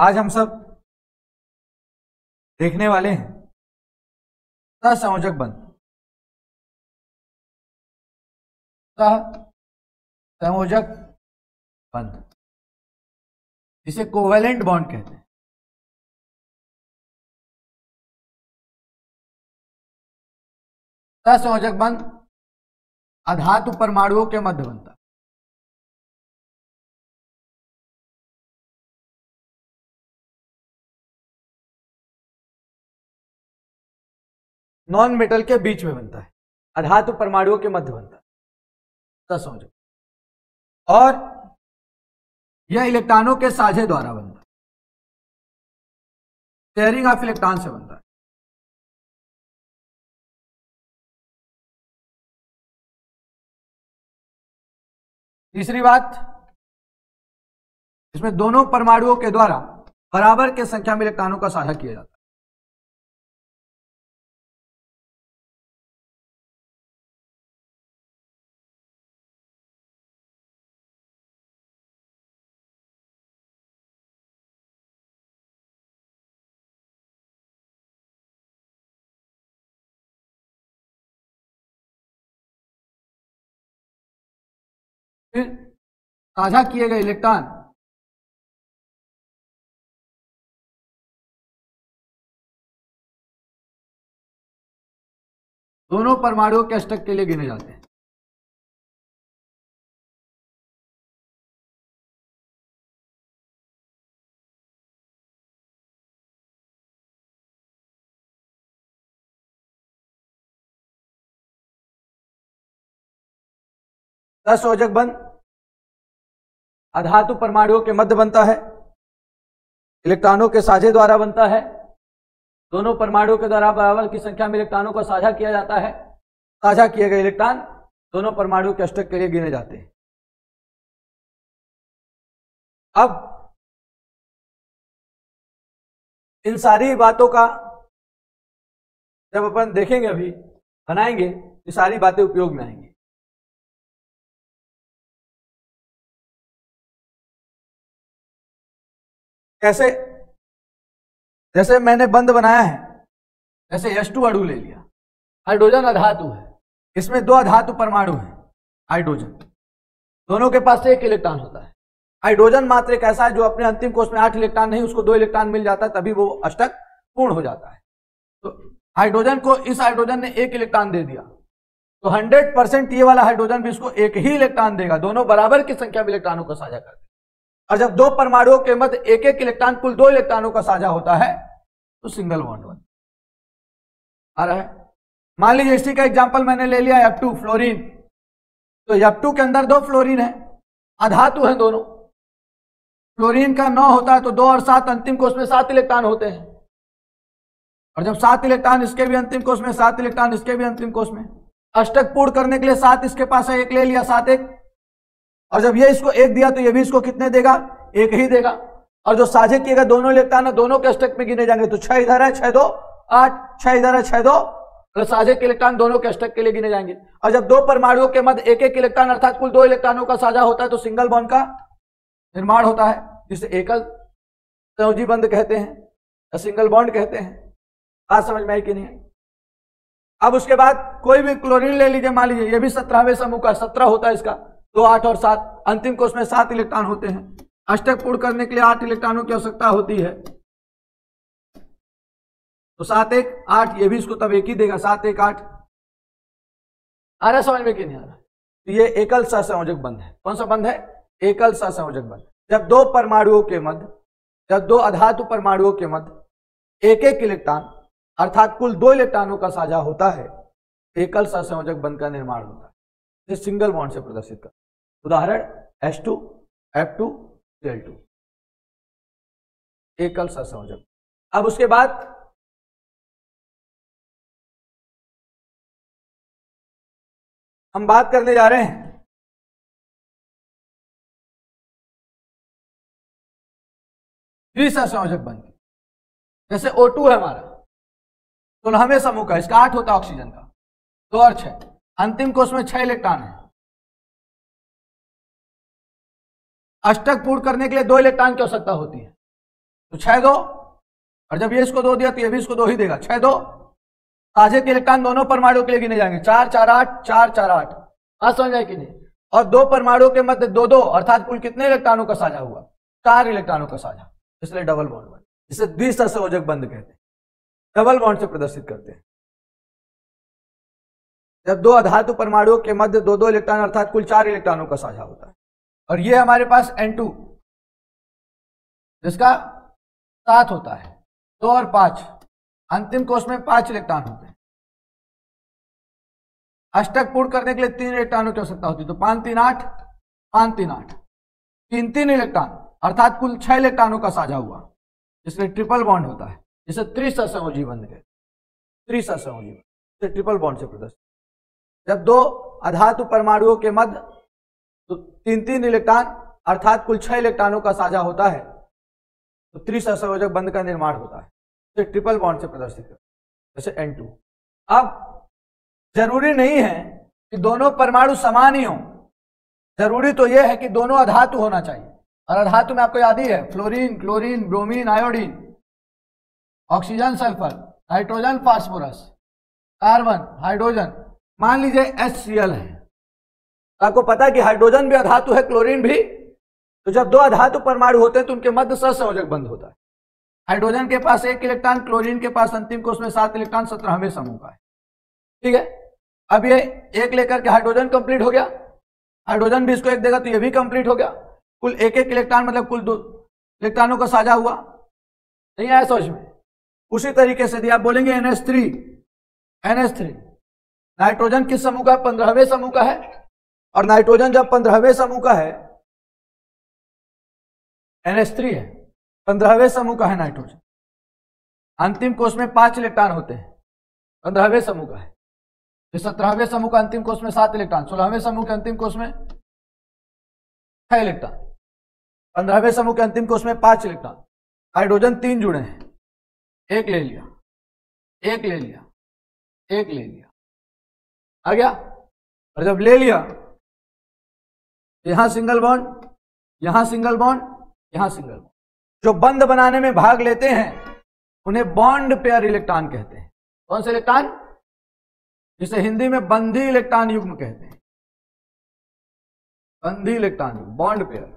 आज हम सब देखने वाले हैं सहसंयोजक बंध। सहसंयोजक बंध जिसे कोवेलेंट बॉन्ड कहते हैं। सहसंयोजक बंध अधातु परमाणुओं के मध्य बनता है। नॉन मेटल के बीच में बनता है, अधातु परमाणुओं के मध्य बनता है सहसंयोजक, और यह इलेक्ट्रॉनों के साझे द्वारा बनता है, शेयरिंग ऑफ इलेक्ट्रॉन से बनता है। तीसरी बात, इसमें दोनों परमाणुओं के द्वारा बराबर के संख्या में इलेक्ट्रॉनों का साझा किया जाता है। फिर साझा किए गए इलेक्ट्रॉन दोनों परमाणुओं के अष्टक के लिए गिने जाते हैं। सहसंयोजक बंध अधातु परमाणुओं के मध्य बनता है, इलेक्ट्रॉनों के साझे द्वारा बनता है, दोनों परमाणुओं के द्वारा बराबर की संख्या में इलेक्ट्रॉनों को साझा किया जाता है। साझा किए गए इलेक्ट्रॉन दोनों परमाणुओं के अष्टक के लिए गिने जाते हैं। अब इन सारी बातों का जब अपन देखेंगे, अभी बनाएंगे, ये सारी बातें उपयोग में आएंगी। कैसे? जैसे मैंने बंध बनाया है, जैसे H2 अणु ले लिया, हाइड्रोजन अधातु है, इसमें दो अधातु परमाणु है हाइड्रोजन, दोनों के पास एक इलेक्ट्रॉन होता है। हाइड्रोजन मात्र एक ऐसा है जो अपने अंतिम कोष में 8 इलेक्ट्रॉन नहीं, उसको 2 इलेक्ट्रॉन मिल जाता है, तभी वो अष्टक पूर्ण हो जाता है। तो हाइड्रोजन को इस हाइड्रोजन ने 1 इलेक्ट्रॉन दे दिया, तो 100% ये वाला हाइड्रोजन भी इसको 1 ही इलेक्ट्रॉन देगा। दोनों बराबर की संख्या में इलेक्ट्रॉनों को साझा करते हैं, और जब दो परमाणुओं के मध्य एक एक इलेक्ट्रॉन कुल 2 इलेक्ट्रॉनों का साझा होता है तो सिंगल बॉन्ड बनता आ रहा है। मान लीजिए इसी का एग्जांपल मैंने ले लिया F2 फ्लोरीन, तो F2 के अंदर 2 फ्लोरीन है, अधातु है दोनों। फ्लोरीन का 9 होता है तो 2 और 7 अंतिम कोष में 7 इलेक्ट्रॉन होते हैं, और जब 7 इलेक्ट्रॉन इसके भी अंतिम कोष में, 7 इलेक्ट्रॉन इसके भी अंतिम कोष में, अष्टक पूर्ण करने के लिए 7 इसके पास है, 1 ले लिया, 7 1, और जब ये इसको 1 दिया तो ये भी इसको कितने देगा? 1 ही देगा। और जो साझे किएगा दोनों इलेक्ट्रॉन है, दोनों के अष्टक में गिने जाएंगे, तो 6 इधर है, 6 2 8, 6 इधर है, 6 2, और साझे के इलेक्ट्रॉन दोनों के अष्टक के लिए गिने जाएंगे। और जब दो परमाणुओं के मध्य एक एक इलेक्ट्रॉन अर्थात कुल 2 इलेक्ट्रॉनों का साझा होता है तो सिंगल बॉन्ड का निर्माण होता है, जिसे एकल संयोजी बंध कहते हैं या सिंगल बॉन्ड कहते हैं। बात समझ में आई कि नहीं? अब उसके बाद कोई भी क्लोरीन ले लीजिए, मान लीजिए ये भी 17वें समूह का, 17 होता है इसका, 2 8 और 7, अंतिम कोष में 7 इलेक्ट्रॉन होते हैं, अष्टक पूर्ण करने के लिए 8 इलेक्ट्रॉनों की आवश्यकता होती है, तो 7 1 8, ये भी इसको तब 1 ही देगा, 7 1 8। आ रहा समझ में कि नहीं आ रहा? तो ये एकल सहसंयोजक बंध है। कौन सा बंध है? एकल सहसंयोजक बंध। जब दो परमाणुओं के मध्य, जब दो अधातु परमाणुओं के मध्य एक एक इलेक्ट्रॉन अर्थात कुल 2 इलेक्ट्रॉनों का साझा होता है, एकल सहसंयोजक बंध का निर्माण होता है। इसे सिंगल बॉन्ड से प्रदर्शित कर, उदाहरण H2 F2 Cl2, एकल सहसंयोजक। अब उसके बाद हम बात करने जा रहे हैं द्विसहसंयोजक बंध। जैसे O2 है हमारा 16वें समूह का, इसका 8 होता है ऑक्सीजन का, 2 और 6, अंतिम कोष में 6 इलेक्ट्रॉन है, अष्टक पूर्ण करने के लिए 2 इलेक्ट्रॉन की आवश्यकता होती है, तो 6 2, और जब ये इसको 2 दिया तो ये भी इसको 2 ही देगा। 6 2 साझे के इलेक्ट्रॉन दोनों परमाणु के लिए गिने जाएंगे। 4 4 8 4 4 8, हाँ समझ आए कि नहीं। और 2 परमाणु के मध्य 2 2, अर्थात कुल कितने इलेक्ट्रॉनों का साझा हुआ? 4 इलेक्ट्रॉनों का साझा, इसलिए डबल बॉन्ड बना। इसे द्विसहसंयोजक बंध कहते हैं, डबल बॉन्ड से प्रदर्शित करते हैं। जब 2 अधातु परमाणुओं के मध्य 2 2 इलेक्ट्रॉन अर्थात कुल 4 इलेक्ट्रॉनों का साझा होता है। और ये हमारे पास N2 जिसका 7 होता है, 2 और 5, अंतिम कोष में 5 इलेक्ट्रॉन होते हैं। अष्टक पूर्ण करने के लिए 3 इलेक्ट्रॉनों की आवश्यकता होती है, तो 5 3 8 5 3 8, 3 3 इलेक्ट्रॉन अर्थात कुल 6 इलेक्ट्रॉनों का साझा हुआ, इसलिए ट्रिपल बॉन्ड होता है। इसे त्रिसहसंयोजी बंध कहते हैं, त्रिसहसंयोजी बंध, ट्रिपल बॉन्ड से प्रदर्शित। जब 2 अधातु परमाणुओं के मध्य तो 3 3 इलेक्ट्रॉन अर्थात कुल 6 इलेक्ट्रॉनों का साझा होता है, तो त्रिसहसंयोजक बंध का निर्माण होता है, तो ट्रिपल बॉन्ड से प्रदर्शित करते हैं, जैसे N2। अब जरूरी नहीं है कि दोनों परमाणु समान ही हों, जरूरी तो यह है कि दोनों अधातु होना चाहिए। और अधातु में आपको याद ही है, fluorine, chlorine, bromine, iodine, oxygen, sulphur, nitrogen, phosphorus, carbon, hydrogen. मान लीजिए HCl है, आपको पता है कि हाइड्रोजन भी अधातु है, क्लोरीन भी। तो जब 2 अधातु परमाणु होते हैं तो उनके मध्य सहसंयोजक बंध होता है। हाइड्रोजन के पास 1 इलेक्ट्रॉन, क्लोरीन के पास अंतिम कोष में 7 इलेक्ट्रॉन 17वें समूह का है, ठीक है। अब ये 1 लेकर के हाइड्रोजन कंप्लीट हो गया, हाइड्रोजन भी इसको 1 देगा तो ये भी कंप्लीट हो गया। कुल 1 1 इलेक्ट्रॉन मतलब कुल 2 इलेक्ट्रॉनों का साझा हुआ, नहीं आया समझ में। उसी तरीके से यदि आप बोलेंगे NH3, नाइट्रोजन किस समूह का है? 15वें समूह का है। और नाइट्रोजन जब 15वें समूह का है, NH3 है, 15वें समूह का है नाइट्रोजन। अंतिम कोष में 5 इलेक्ट्रॉन होते हैं, 15वें समूह का है। 17वें समूह का अंतिम कोष में 7 इलेक्ट्रॉन, 16वें समूह के अंतिम कोष में 6 इलेक्ट्रॉन, 15वें समूह के अंतिम कोष में 5 इलेक्ट्रॉन। हाइड्रोजन 3 जुड़े हैं, 1 ले लिया, 1 ले लिया, 1 ले लिया, आ गया। और जब ले लिया, यहां सिंगल बॉन्ड, यहां सिंगल बॉन्ड, यहां सिंगल बॉन्ड। जो बंध बनाने में भाग लेते हैं उन्हें बॉन्ड पेयर इलेक्ट्रॉन कहते हैं। कौन से इलेक्ट्रॉन? जिसे हिंदी में बंधी इलेक्ट्रॉन युग्म कहते हैं, बंधी इलेक्ट्रॉन युग्म, बॉन्ड पेयर।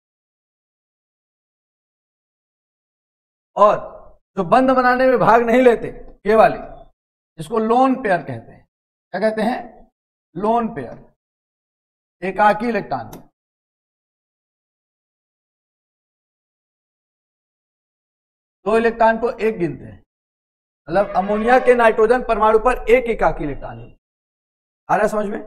और जो बंध बनाने में भाग नहीं लेते, ये वाले, जिसको लोन पेयर कहते हैं। क्या कहते हैं? लोन पेयर, एकाकी इलेक्ट्रॉन। दो इलेक्ट्रॉन को 1 गिनते हैं, मतलब अमोनिया के नाइट्रोजन परमाणु पर 1 एकाकी इलेक्ट्रॉन है। आ रहा है समझ में?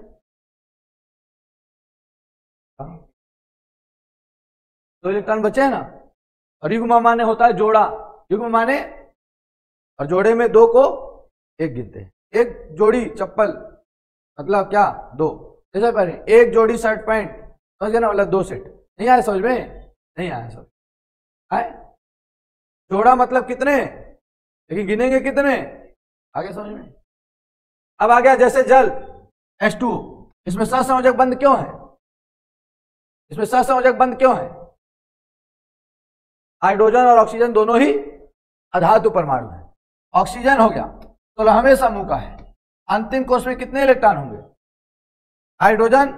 दो इलेक्ट्रॉन बचे हैं ना। और युग्म माने होता है जोड़ा, युग्म माने, और जोड़े में 2 को 1 गिनते हैं। एक जोड़ी चप्पल मतलब क्या? 2। जैसे पहले 1 जोड़ी शर्ट पैंट, समझ गए ना, मतलब 2 सेट। नहीं आया समझ में? नहीं आया समझ आए? जोड़ा मतलब कितने, लेकिन गिनेंगे कितने, आगे समझ में। अब आ गया जैसे जल H2O, इसमें सहसंयोजक बंध क्यों है? इसमें सहसंयोजक बंध क्यों है? हाइड्रोजन और ऑक्सीजन दोनों ही अधातु परमाणु है। ऑक्सीजन हो गया 16वें समूह का है, अंतिम कोष में कितने इलेक्ट्रॉन होंगे? हाइड्रोजन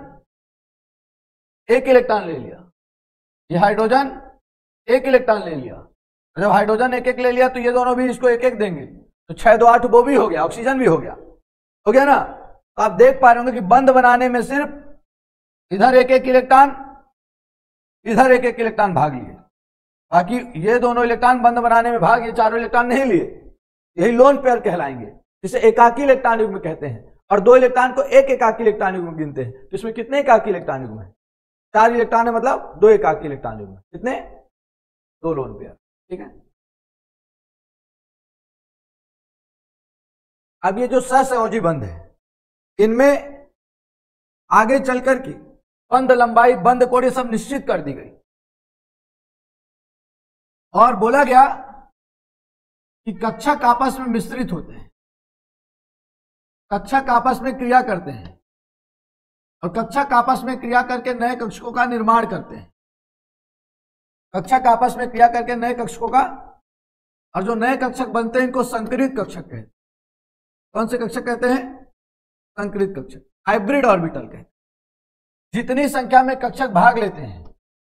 1 इलेक्ट्रॉन ले लिया, ये हाइड्रोजन 1 इलेक्ट्रॉन ले लिया। जब हाइड्रोजन 1 1 ले लिया तो ये दोनों भी इसको 1 1 देंगे, तो 6 2 8 वो भी हो गया, ऑक्सीजन भी हो गया ना। तो आप देख पा रहे होंगे कि बंध बनाने में सिर्फ इधर 1 1 इलेक्ट्रॉन, इधर 1 1 इलेक्ट्रॉन भाग लिए, बाकी ये दोनों इलेक्ट्रॉन बंध बनाने में भाग, ये चारों इलेक्ट्रॉन नहीं लिए। यही लोन पेयर कहलाएंगे, जिसे एकाकी इलेक्ट्रॉन युग्म कहते हैं। और 2 इलेक्ट्रॉन को 1 एकाकी इलेक्ट्रॉन युग्म गिनते हैं। तो इसमें कितने एकाकी इलेक्ट्रॉन युग्म है? 4 इलेक्ट्रॉन है, मतलब 2 एकाकी इलेक्ट्रॉन युग्म। कितने? 2 लोन पेयर, ठीक है। अब ये जो सहसंयोजी बंध है, इनमें आगे चलकर की बंध लंबाई, बंध कोण, ये सब निश्चित कर दी गई और बोला गया कि कक्षक आपस में मिश्रित होते हैं, कक्षक आपस में क्रिया करते हैं और कक्षक आपस में क्रिया करके नए कक्षकों का निर्माण करते हैं। कक्षक आपस में क्रिया करके नए कक्षकों का, और जो नए कक्षक बनते हैं इनको संकरित कक्षक कहते हैं। कौन से कक्षक कहते हैं? संकरित कक्षक, हाइब्रिड ऑर्बिटल कहते हैं। जितनी संख्या में कक्षक भाग लेते हैं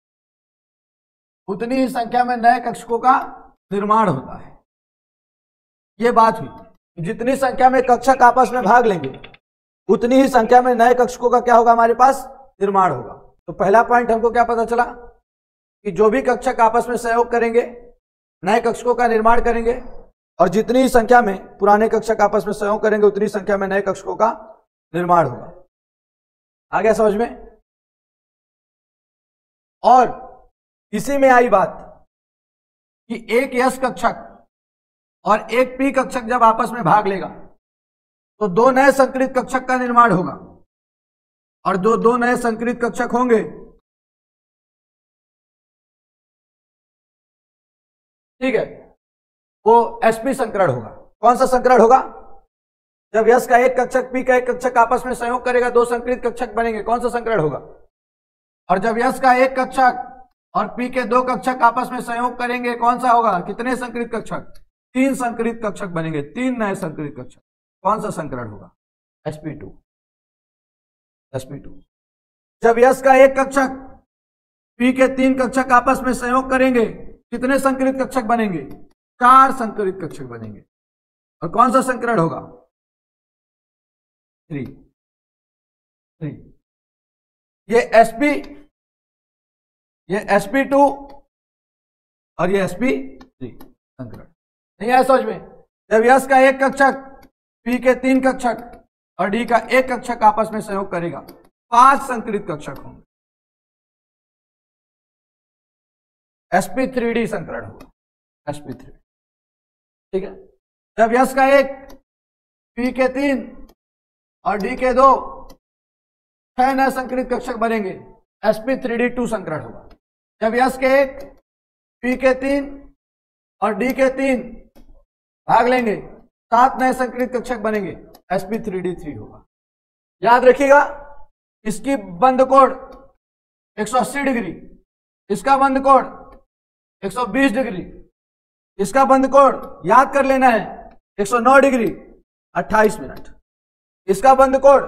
उतनी ही संख्या में नए कक्षकों का निर्माण होता है। यह बात हुई, जितनी संख्या में कक्षक आपस में भाग लेंगे उतनी ही संख्या में नए कक्षकों का क्या होगा, हमारे पास निर्माण होगा। तो पहला पॉइंट हमको क्या पता चला कि जो भी कक्षक आपस में सहयोग करेंगे नए कक्षकों का निर्माण करेंगे, और जितनी ही संख्या में पुराने कक्षक आपस में सहयोग करेंगे उतनी संख्या में नए कक्षकों का निर्माण होगा। आ गया समझ में? और इसी में आई बात कि एक यस कक्षक और एक पी कक्षक जब आपस में भाग लेगा तो दो नए संकरित कक्षक का निर्माण होगा, और जो दो नए संकरित कक्षक होंगे ठीक है, वो sp संकरण होगा। कौन सा संकरण होगा? जब यस का एक कक्षक पी का एक कक्षक आपस में संयोग करेगा दो संकरित कक्षक बनेंगे, कौन सा संकरण होगा? और जब यस का एक कक्षक और पी के दो कक्षक आपस में संयोग करेंगे कौन सा होगा? कितने संकरित कक्षक? तीन संकरित कक्षक बनेंगे, तीन नए संकरित कक्षक। कौन सा संकरण होगा? sp2। जब यस का एक कक्षक पी के तीन कक्षक आपस में संयोग करेंगे कितने संकरित कक्षक बनेंगे? चार संकरित कक्षक बनेंगे, और कौन सा संकरण होगा? 3। ये sp2 और ये sp3 संकरण। नहीं है समझ में? जब यस का एक कक्षक पी के तीन कक्षक और डी का एक कक्षक आपस में संयोग करेगा 5 संकरित कक्षक होंगे, sp3d संकरण होगा, sp3। ठीक है। जब यस का एक पी के 3 और डी के 2 6 नए संकरित कक्षक बनेंगे, sp3d2 संकरण होगा। जब यस के एक पी के 3 और डी के 3 भाग लेंगे 7 नए संकरित कक्षक बनेंगे, sp3d3 होगा। याद रखिएगा, इसकी बंद कोण 180 डिग्री, इसका बंद कोण 120 डिग्री, इसका बंद कोण याद कर लेना है 109 डिग्री 28 मिनट, इसका बंद कोण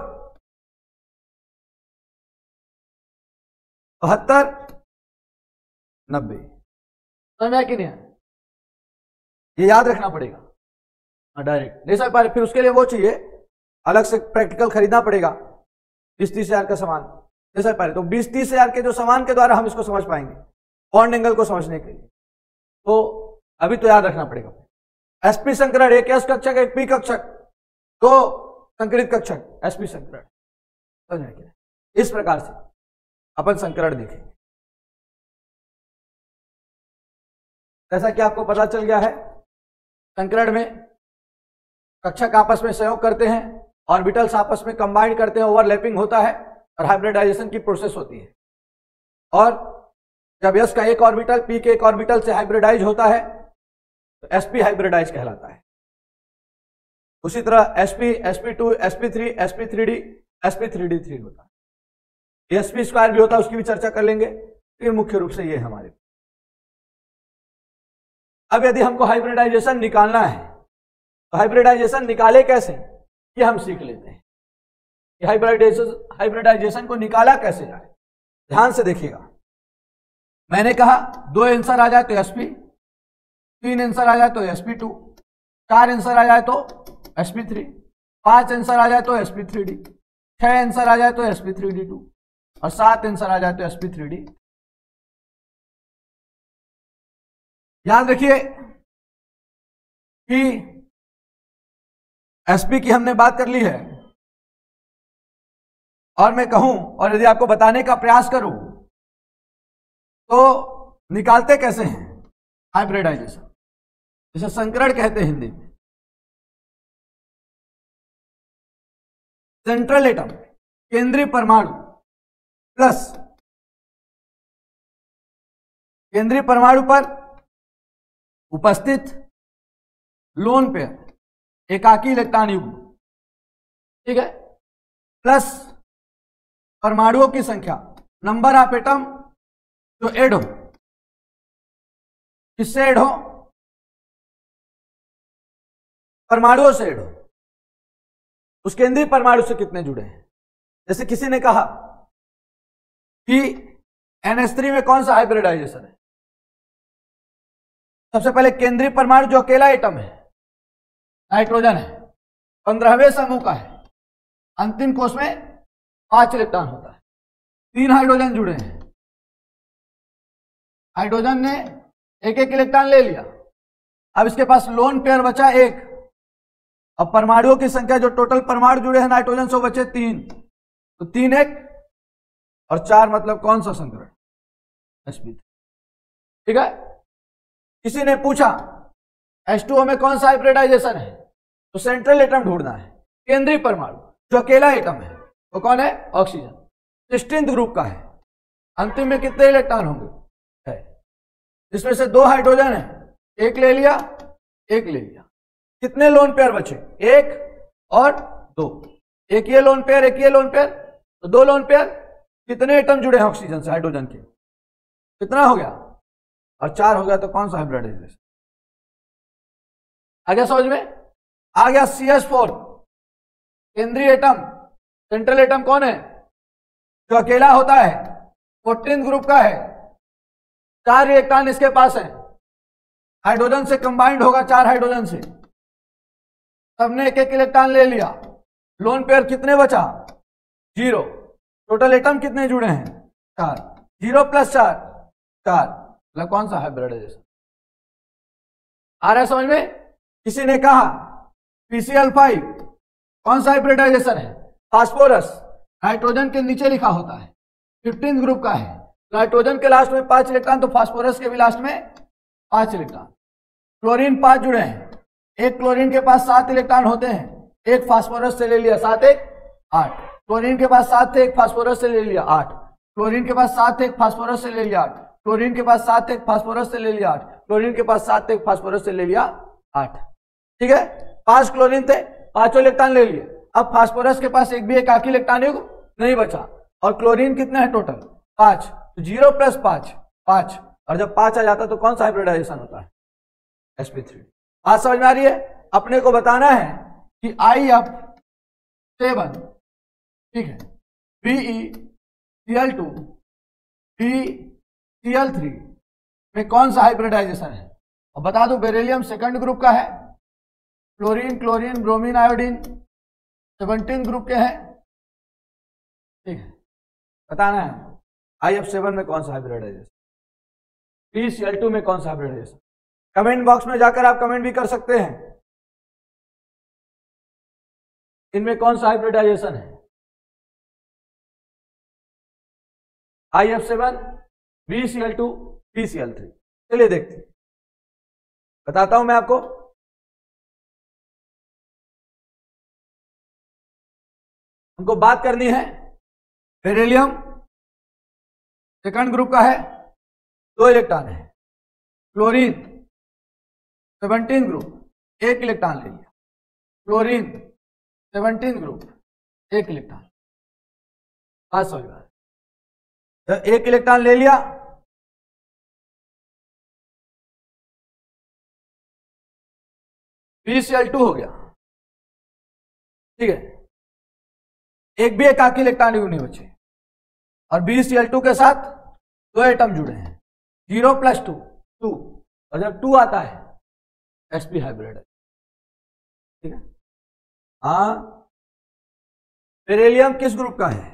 72 90। समझ में कि नहीं? ये याद रखना पड़ेगा डायरेक्ट नहीं समझ पा रहे, फिर उसके लिए वो चाहिए अलग से प्रैक्टिकल खरीदना पड़ेगा 20-30 हजार का सामान। नहीं समझ पा रहे तो 20-30 हजार के जो सामान के द्वारा हम इसको समझ पाएंगे बॉन्ड एंगल को समझने के लिए। तो अभी तो याद रखना पड़ेगा sp संकरण, एक एस कक्षक एक पी कक्षक, दो संकरित कक्षक, sp संकरण। समझ में क्या? इस प्रकार से अपन संकरण देखेंगे। जैसा कि आपको पता चल गया है, संकरण में कक्षक आपस में सहयोग करते हैं, ऑर्बिटल्स आपस में कंबाइन करते हैं, ओवरलैपिंग होता है और हाइब्रिडाइजेशन की प्रोसेस होती है। और जब यस का एक ऑर्बिटल पी के एक ऑर्बिटल से हाइब्रिडाइज होता है तो sp हाइब्रिडाइज कहलाता है। उसी तरह sp, sp2, sp3, sp3d, sp3d3 होता है। sp स्क्वायर भी होता है, उसकी भी चर्चा कर लेंगे। फिर मुख्य रूप से ये हमारे। अब यदि हमको हाइब्रिडाइजेशन निकालना है तो हाइब्रिडाइजेशन निकाले कैसे, ये हम सीख लेते हैं कि हाइब्रिडाइजेशन को निकाला कैसे जाए। ध्यान से देखिएगा, मैंने कहा 2 आंसर आ जाए तो sp, 3 आंसर आ जाए तो sp2, 4 आंसर आ जाए तो sp3, 5 आंसर आ जाए तो sp3d, 6 आंसर आ जाए तो sp3d2 और 7 आंसर आ जाए तो sp3d। याद रखिए कि sp की हमने बात कर ली है, और मैं कहूं और यदि आपको बताने का प्रयास करूं तो निकालते कैसे हैं हाइब्रिडाइजेशन, जिसे संकरण कहते हैं हिंदी में। सेंट्रल एटम, केंद्रीय परमाणु प्लस केंद्रीय परमाणु पर उपस्थित लोन पेयर, एकाकी इलेक्ट्रॉन युग्म, ठीक है, प्लस परमाणुओं की संख्या, नंबर ऑफ एटम जो ऐड हो, किससे ऐड हो? परमाणुओं से ऐड हो। उस केंद्रीय परमाणु से कितने जुड़े हैं? जैसे किसी ने कहा कि NH3 में कौन सा हाइब्रिडाइजेशन है? सबसे पहले केंद्रीय परमाणु जो अकेला एटम है, नाइट्रोजन है, 15वें समूह का है, अंतिम कोष में 5 इलेक्ट्रॉन होता है, 3 हाइड्रोजन जुड़े हैं। हाइड्रोजन ने एक एक इलेक्ट्रॉन ले लिया, अब इसके पास लोन पेयर बचा 1। अब परमाणुओं की संख्या जो टोटल परमाणु जुड़े हैं नाइट्रोजन से बचे 3, तो 3 1 और 4 मतलब कौन सा संकरण? sp3। ठीक है। किसी ने पूछा H2O में कौन सा हाइब्रिडाइजेशन है, तो सेंट्रल एटम ढूंढना है। केंद्रीय परमाणु जो अकेला एटम है वो कौन है? ऑक्सीजन, 16th ग्रुप का है। अंतिम में कितने इलेक्ट्रॉन होंगे? है, जिसमें से 2 हाइड्रोजन है, 1 ले लिया, 1 ले लिया। कितने लोन पेयर बचे? 1 और 2। एक ये लोन पेयर, एक ये लोन पेयर, तो 2 लोन पेयर। कितने एटम जुड़े हैं ऑक्सीजन से? हाइड्रोजन के कितना हो गया? और 4 हो गया, तो कौन सा हाइब्रिडाइजेशन? आ गया समझ में? आ गया। CH4 केंद्रीय एटम, सेंट्रल एटम कौन है? जो अकेला होता है, 14th ग्रुप का है, 4 इलेक्ट्रॉन इसके पास है, हाइड्रोजन से कंबाइंड होगा 4 हाइड्रोजन से, सबने एक एक इलेक्ट्रॉन ले लिया। लोन पेयर कितने बचा? 0। टोटल एटम कितने जुड़े हैं? 4। 0 + 4 4, मतलब कौन सा हाइब्रिडाइजेशन? आ रहा है समझ में? किसी ने कहा PCl5 कौन सा हाइब्रिडाइजेशन है? फास्फोरस, नाइट्रोजन के नीचे लिखा होता है, 15th ग्रुप का है। नाइट्रोजन के लास्ट में 5 इलेक्ट्रॉन, तो फास्फोरस के भी लास्ट में 5 इलेक्ट्रॉन। क्लोरीन 5 जुड़े हैं, एक क्लोरीन के पास 7 इलेक्ट्रॉन होते हैं, एक फास्फोरस से ले लिया, 7 1 8। क्लोरीन के पास 7 थे, एक फास्फोरस से ले लिया 8। क्लोरीन के पास 7 थे, एक फास्फोरस से ले लिया 8। क्लोरीन के पास 7 थे, एक फास्फोरस से ले लिया 8। क्लोरीन के पास 7 थे, एक फास्फोरस से ले लिया 8। ठीक है। 5 क्लोरीन थे, 5 इलेक्ट्रॉन ले लिए। अब फास्फोरस के पास एक भी एकाकी इलेक्ट्रॉन नहीं बचा, और क्लोरीन कितने हैं टोटल? 5। तो 0 + 5 5, और जब 5 आ जाता तो कौन सा हाइब्रिडाइजेशन होता है? sp3। बात समझ में आ रही है? अपने को बताना है कि IF7, ठीक है, BeCl2 BCl3 में कौन सा हाइब्रिडाइजेशन है? और बता दो, बेरिलियम 2nd ग्रुप का है, fluorine, chlorine, bromine, iodine 17 group के हैं। ठीक है, बताना है IF7 में कौन सा हाइब्रिडाइजेशन, BeCl2 में कौन सा हाइब्रिडाइजेशन। कमेंट बॉक्स में जाकर आप कमेंट भी कर सकते हैं, इनमें कौन सा हाइब्रिडाइजेशन है? IF7, BeCl2, BCl3। चलिए देखते हैं, बताता हूं मैं आपको। हमको बात करनी है, बेरिलियम 2nd ग्रुप का है, 2 इलेक्ट्रॉन है। क्लोरीन 17 ग्रुप, 1 इलेक्ट्रॉन ले लिया। Chlorine 17 group, 1 electron. बात समझ में आ रही? 1 इलेक्ट्रॉन ले लिया, BeCl2 हो गया। ठीक है, एक भी एकाकी इलेक्ट्रॉन नहीं बचे, और BeCl2 के साथ 2 एटम जुड़े हैं, 0 + 2 2, और जब 2 आता है sp हाइब्रिड है। ठीक है। हाँ, बेरिलियम किस ग्रुप का है?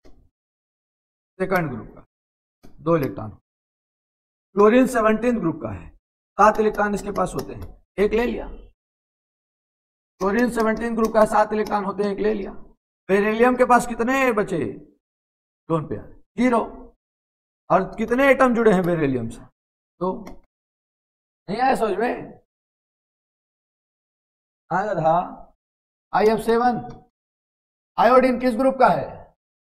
2nd ग्रुप का, 2 इलेक्ट्रॉन। क्लोरीन 17 ग्रुप का है, 7 इलेक्ट्रॉन इसके पास होते हैं, 1 ले लिया। क्लोरीन 17 ग्रुप का 7 इलेक्ट्रॉन होते हैं, 1 ले लिया। बेरिलियम के पास कितने बचे? लोन पेयर 0, और कितने एटम जुड़े हैं बेरिलियम से? 2। नहीं आया समझ में? आया था। IF7 आयोडीन किस ग्रुप का है?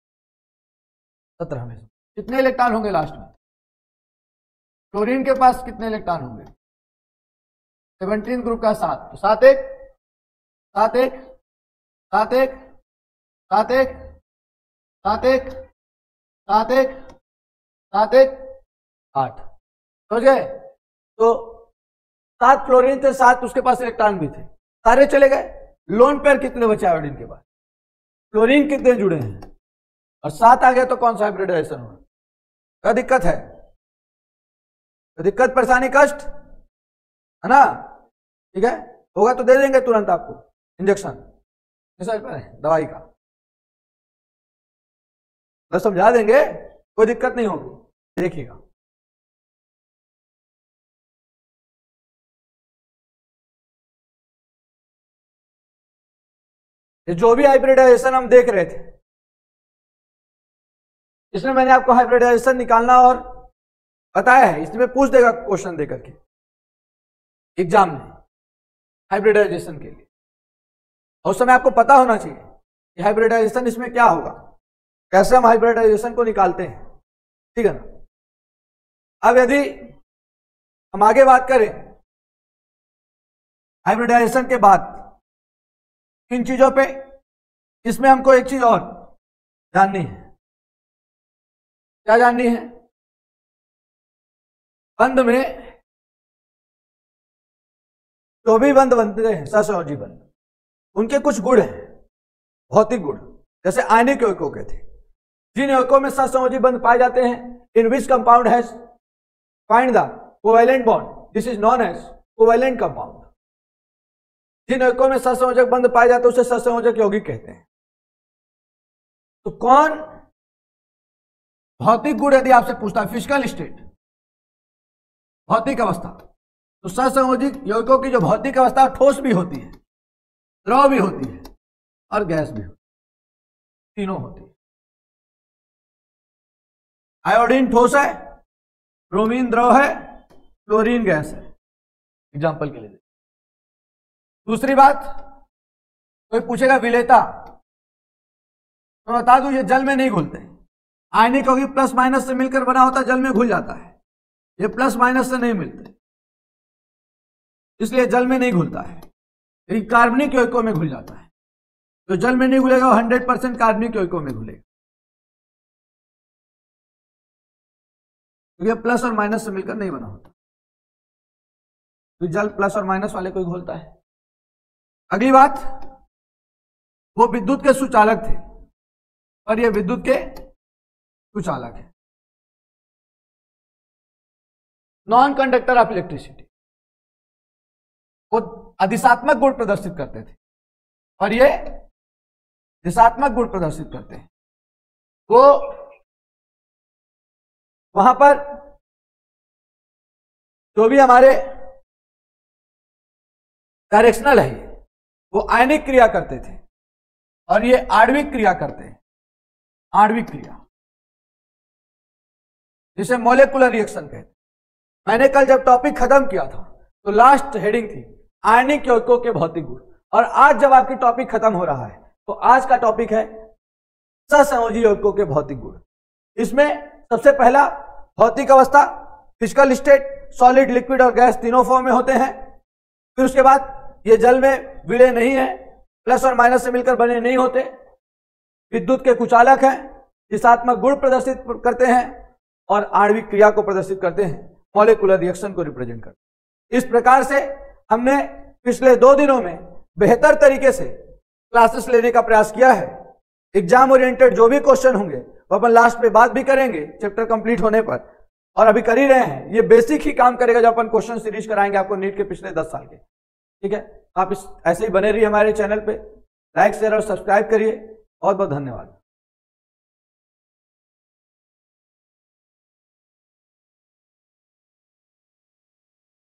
17 में। कितने इलेक्ट्रॉन होंगे लास्ट में? क्लोरीन के पास कितने इलेक्ट्रॉन होंगे? 17 ग्रुप का 7, तो 7 1 7 1 7 1 7 1 7 1 7 1 7 1 8। समझ गए? तो 7 फ्लोरीन थे, 7 उसके पास इलेक्ट्रॉन भी थे, सारे चले गए। लोन पेयर कितने बचे आयोडीन के पास? फ्लोरीन कितने जुड़े हैं और 7 आ गए, तो कौन सा हाइब्रिडाइजेशन होगा? क्या दिक्कत है? तो दिक्कत, परेशानी, कष्ट है ना? ठीक है, होगा तो दे देंगे तुरंत आपको इंजेक्शन, दवाई का बस समझा देंगे, कोई दिक्कत नहीं होगी, देखिएगा। ये जो भी हाइब्रिडाइजेशन हम देख रहे थे, इसमें मैंने आपको हाइब्रिडाइजेशन निकालना और बताया है, इसमें पूछ देगा क्वेश्चन देकर के एग्जाम में हाइब्रिडाइजेशन के लिए, और उस समय आपको पता होना चाहिए कि हाइब्रिडाइजेशन इसमें क्या होगा, कैसे हम हाइब्रिडाइजेशन को निकालते हैं, ठीक है ना। अब यदि हम आगे बात करें हाइब्रिडाइजेशन के बाद इन चीजों पे, इसमें हमको एक चीज और जाननी है। क्या जाननी है? बंध में जो भी बंध बनते हैं सहसंयोजी बंध, उनके कुछ गुण हैं, भौतिक गुण, जैसे आयनिक यौगिकों के थे। जिन यौगिकों में सहसंयोजी बंध पाए जाते हैं, in which compound has find the covalent bond, this is non as covalent compound. जिन यौगिकों में सहसंयोजक बंध पाए जाते हैं उसे सहसंयोजक यौगिक कहते हैं। तो कौन भौतिक गुण, यदि आपसे पूछता है फिजिकल स्टेट, भौतिक अवस्था, तो सहसंयोजक यौगिकों की जो भौतिक अवस्था ठोस भी होती है, द्रव भी होती है और गैस भी होती है, तीनों होती है। आयोडीन ठोस है, ब्रोमीन द्रव है, क्लोरीन गैस है, एग्जाम्पल के लिए। दूसरी बात, कोई पूछेगा विलेयता, तो बता दूं ये जल में नहीं घुलते। आयनिक यौगिक प्लस माइनस से मिलकर बना होता, जल में घुल जाता है, ये प्लस माइनस से नहीं मिलते, इसलिए जल में नहीं घुलता है। लेकिन कार्बनिक यौगिकों में घुल जाता है, तो जल में नहीं घुलेगा, 100% कार्बनिक यौगिकों में घुलेगा, क्योंकि प्लस और माइनस से मिलकर नहीं बना होता, तो जल प्लस और माइनस वाले को घोलता है। अगली बात, वो विद्युत के सुचालक थे और ये विद्युत के सुचालक है, नॉन कंडक्टर ऑफ इलेक्ट्रिसिटी। वो अधिशात्मक गुण प्रदर्शित करते थे और ये दिशात्मक गुण प्रदर्शित करते हैं। वो वहां पर जो भी हमारे डायरेक्शनल है, वो आयनिक क्रिया करते थे और ये आणविक क्रिया करते हैं, आणविक क्रिया, जिसे मॉलिक्यूलर रिएक्शन कहते हैं। मैंने कल जब टॉपिक खत्म किया था तो लास्ट हेडिंग थी आयनिक यौगिकों के भौतिक गुण, और आज जब आपकी टॉपिक खत्म हो रहा है तो आज का टॉपिक है सहसंयोजी यौगिकों के भौतिक गुण। इसमें सबसे पहला भौतिक अवस्था, फिजिकल स्टेट, सॉलिड, लिक्विड और गैस तीनों फॉर्म में होते हैं। फिर उसके बाद ये जल में विलय नहीं है, प्लस और माइनस से मिलकर बने नहीं होते, विद्युत के कुचालक हैं, दिशात्मक गुण प्रदर्शित करते हैं और आणविक क्रिया को प्रदर्शित करते हैं, मॉलिक्यूलर रिएक्शन को रिप्रेजेंट करते हैं। इस प्रकार से हमने पिछले 2 दिनों में बेहतर तरीके से क्लासेस लेने का प्रयास किया है। एग्जाम ओरिएंटेड जो भी क्वेश्चन होंगे वो अपन लास्ट में बात भी करेंगे चैप्टर कंप्लीट होने पर, और अभी कर ही रहे हैं। ये बेसिक ही काम करेगा जो अपन क्वेश्चन सीरीज कराएंगे आपको नीट के पिछले 10 साल के, ठीक है। आप ऐसे ही बने रहिए हमारे चैनल पे, लाइक शेयर और सब्सक्राइब करिए। बहुत बहुत धन्यवाद।